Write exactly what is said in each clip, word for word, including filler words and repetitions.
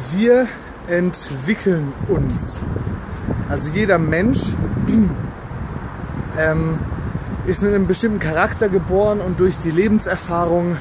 Wir entwickeln uns. Also jeder Mensch ähm, ist mit einem bestimmten Charakter geboren und durch die Lebenserfahrung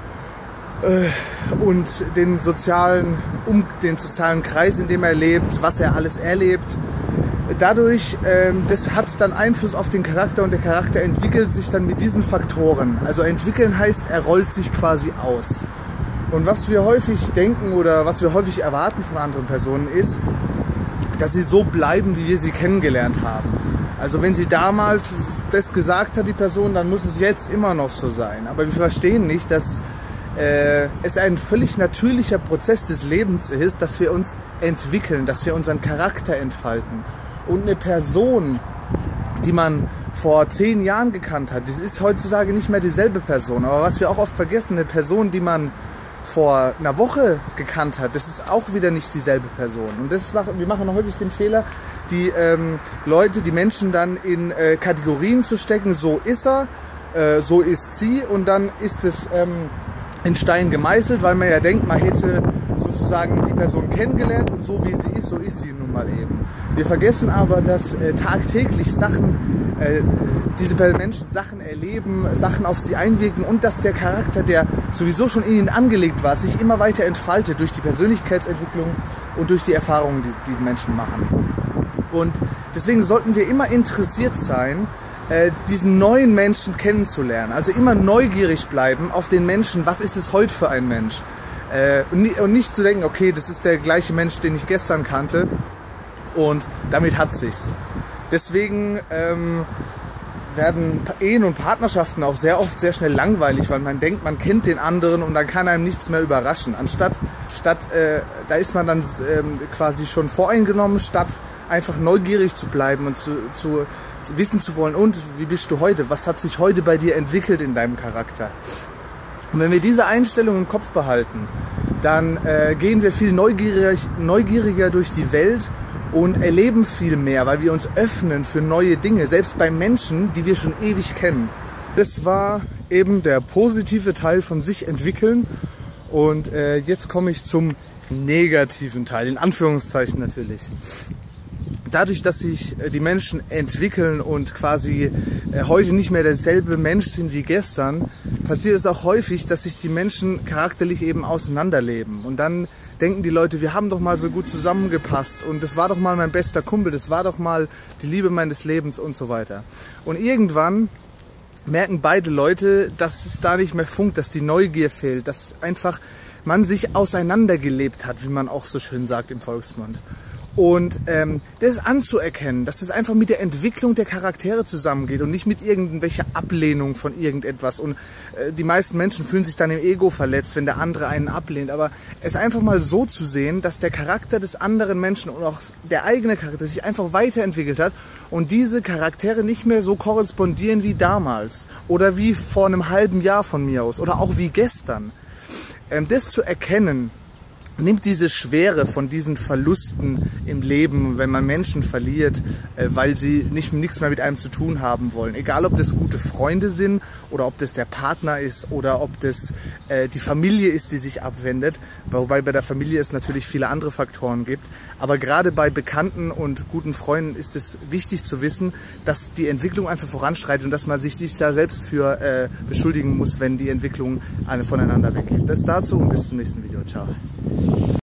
äh, und den sozialen, um, den sozialen Kreis, in dem er lebt, was er alles erlebt, dadurch, ähm, das hat dann Einfluss auf den Charakter und der Charakter entwickelt sich dann mit diesen Faktoren. Also entwickeln heißt, er rollt sich quasi aus. Und was wir häufig denken oder was wir häufig erwarten von anderen Personen ist, dass sie so bleiben, wie wir sie kennengelernt haben. Also wenn sie damals das gesagt hat, die Person, dann muss es jetzt immer noch so sein. Aber wir verstehen nicht, dass äh, es ein völlig natürlicher Prozess des Lebens ist, dass wir uns entwickeln, dass wir unseren Charakter entfalten. Und eine Person, die man vor zehn Jahren gekannt hat, das ist heutzutage nicht mehr dieselbe Person. Aber was wir auch oft vergessen, eine Person, die man vor einer Woche gekannt hat, das ist auch wieder nicht dieselbe Person. Und das machen, wir machen häufig den Fehler, die ähm, Leute, die Menschen dann in äh, Kategorien zu stecken, so ist er, äh, so ist sie und dann ist es ähm, in Stein gemeißelt, weil man ja denkt, man hätte sozusagen die Person kennengelernt und so wie sie ist, so ist sie nun mal eben. Wir vergessen aber, dass äh, tagtäglich Sachen, äh, diese Menschen Sachen erleben, Sachen auf sie einwirken und dass der Charakter, der sowieso schon in ihnen angelegt war, sich immer weiter entfaltet durch die Persönlichkeitsentwicklung und durch die Erfahrungen, die die Menschen machen. Und deswegen sollten wir immer interessiert sein, diesen neuen Menschen kennenzulernen. Also immer neugierig bleiben auf den Menschen, was ist es heute für ein Mensch? Und nicht zu denken, okay, das ist der gleiche Mensch, den ich gestern kannte und damit hat sich's. Deswegen ähm, werden Ehen und Partnerschaften auch sehr oft sehr schnell langweilig, weil man denkt, man kennt den anderen und dann kann einem nichts mehr überraschen. Anstatt, statt, äh, da ist man dann ähm, quasi schon voreingenommen, statt einfach neugierig zu bleiben und zu, zu, zu wissen zu wollen, und wie bist du heute? Was hat sich heute bei dir entwickelt in deinem Charakter? Und wenn wir diese Einstellung im Kopf behalten, dann äh, gehen wir viel neugierig, neugieriger durch die Welt und erleben viel mehr, weil wir uns öffnen für neue Dinge, selbst bei Menschen, die wir schon ewig kennen. Das war eben der positive Teil von sich entwickeln und äh, jetzt komme ich zum negativen Teil, in Anführungszeichen natürlich. Dadurch, dass sich die Menschen entwickeln und quasi heute nicht mehr derselbe Mensch sind wie gestern, passiert es auch häufig, dass sich die Menschen charakterlich eben auseinanderleben. Und dann denken die Leute, wir haben doch mal so gut zusammengepasst und das war doch mal mein bester Kumpel, das war doch mal die Liebe meines Lebens und so weiter. Und irgendwann merken beide Leute, dass es da nicht mehr funkt, dass die Neugier fehlt, dass einfach man sich auseinandergelebt hat, wie man auch so schön sagt im Volksmund. Und ähm, das anzuerkennen, dass das einfach mit der Entwicklung der Charaktere zusammengeht und nicht mit irgendwelcher Ablehnung von irgendetwas. Und äh, die meisten Menschen fühlen sich dann im Ego verletzt, wenn der andere einen ablehnt. Aber es einfach mal so zu sehen, dass der Charakter des anderen Menschen und auch der eigene Charakter sich einfach weiterentwickelt hat und diese Charaktere nicht mehr so korrespondieren wie damals oder wie vor einem halben Jahr von mir aus oder auch wie gestern. Ähm, das zu erkennen, nimmt diese Schwere von diesen Verlusten im Leben, wenn man Menschen verliert, weil sie nicht, nichts mehr mit einem zu tun haben wollen. Egal, ob das gute Freunde sind oder ob das der Partner ist oder ob das äh, die Familie ist, die sich abwendet. Wobei bei der Familie es natürlich viele andere Faktoren gibt. Aber gerade bei Bekannten und guten Freunden ist es wichtig zu wissen, dass die Entwicklung einfach voranschreitet und dass man sich nicht da selbst für äh, beschuldigen muss, wenn die Entwicklung eine voneinander weggeht. Das dazu und bis zum nächsten Video. Ciao.